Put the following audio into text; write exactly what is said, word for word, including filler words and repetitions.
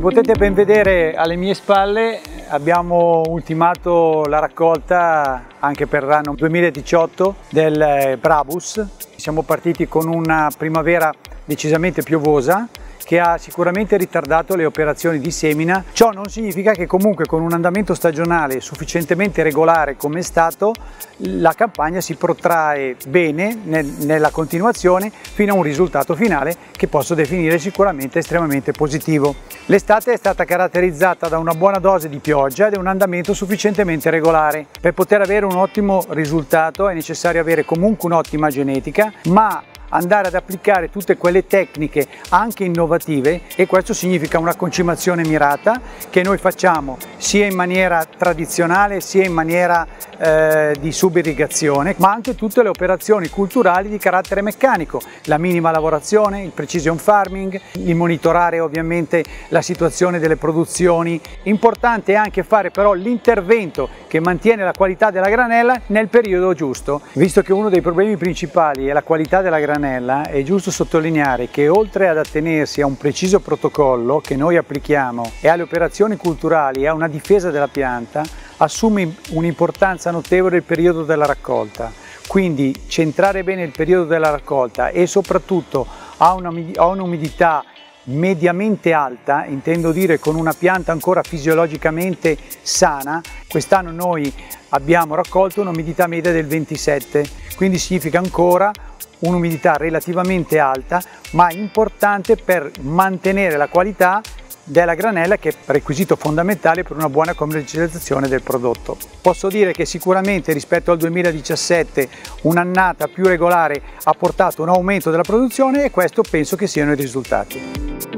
potete ben vedere alle mie spalle abbiamo ultimato la raccolta anche per l'anno duemiladiciotto del Brabus. Siamo partiti con una primavera decisamente piovosa che ha sicuramente ritardato le operazioni di semina. Ciò non significa che comunque con un andamento stagionale sufficientemente regolare come è stato, la campagna si protrae bene nel, nella continuazione fino a un risultato finale che posso definire sicuramente estremamente positivo. L'estate è stata caratterizzata da una buona dose di pioggia ed un andamento sufficientemente regolare. Per poter avere un ottimo risultato è necessario avere comunque un'ottima genetica, ma andare ad applicare tutte quelle tecniche anche innovative, e questo significa una concimazione mirata che noi facciamo sia in maniera tradizionale sia in maniera eh, di subirrigazione, ma anche tutte le operazioni culturali di carattere meccanico, la minima lavorazione, il precision farming, il monitorare ovviamente la situazione delle produzioni. Importante è anche fare però l'intervento che mantiene la qualità della granella nel periodo giusto. Visto che uno dei problemi principali è la qualità della granella, è giusto sottolineare che oltre ad attenersi a un preciso protocollo che noi applichiamo e alle operazioni culturali e a una difesa della pianta, assume un'importanza notevole il periodo della raccolta. Quindi centrare bene il periodo della raccolta e soprattutto a un'umidità mediamente alta, intendo dire con una pianta ancora fisiologicamente sana. Quest'anno noi abbiamo raccolto un'umidità media del ventisette, quindi significa ancora un'umidità relativamente alta, ma importante per mantenere la qualità della granella, che è requisito fondamentale per una buona commercializzazione del prodotto. Posso dire che sicuramente rispetto al duemiladiciassette un'annata più regolare ha portato un aumento della produzione, e questo penso che siano i risultati.